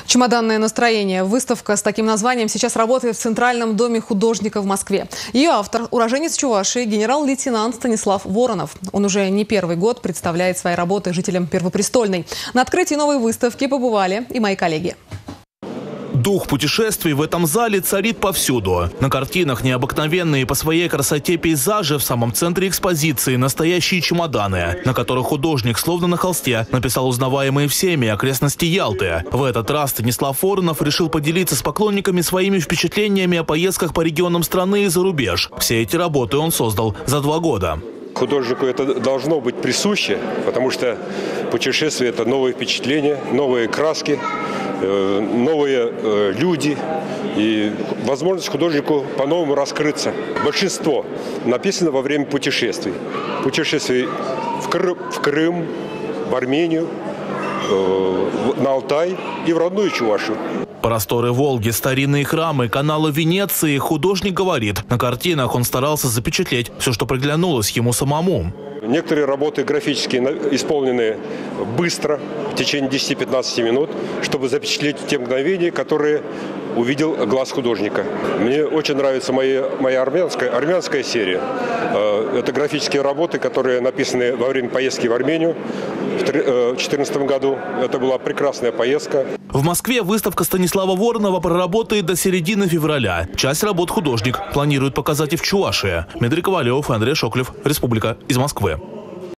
Чемоданное настроение. Выставка с таким названием сейчас работает в Центральном доме художника в Москве. Ее автор – уроженец Чувашии, генерал-лейтенант Станислав Воронов. Он уже не первый год представляет свои работы жителям Первопрестольной. На открытии новой выставки побывали и мои коллеги. Дух путешествий в этом зале царит повсюду. На картинах необыкновенные по своей красоте пейзажи, в самом центре экспозиции настоящие чемоданы, на которых художник, словно на холсте, написал узнаваемые всеми окрестности Ялты. В этот раз Станислав Воронов решил поделиться с поклонниками своими впечатлениями о поездках по регионам страны и за рубеж. Все эти работы он создал за 2 года. Художнику это должно быть присуще, потому что путешествие – это новые впечатления, новые краски, новые люди и возможность художнику по-новому раскрыться. Большинство написано во время путешествий. Путешествий в Крым, в Армению, на Алтай и в родную Чувашию. Просторы Волги, старинные храмы, каналы Венеции. Художник говорит, на картинах он старался запечатлеть все, что приглянулось ему самому. Некоторые работы графические исполнены быстро, в течение 10-15 минут, чтобы запечатлеть те мгновения, которые увидел глаз художника. Мне очень нравится моя армянская серия. Это графические работы, которые написаны во время поездки в Армению в 2014 году. Это была прекрасная поездка. В Москве выставка Станислава Воронова проработает до середины февраля. Часть работ художник планирует показать и в Чувашии. Дмитрий Ковалев, Андрей Шоклев, Республика, из Москвы.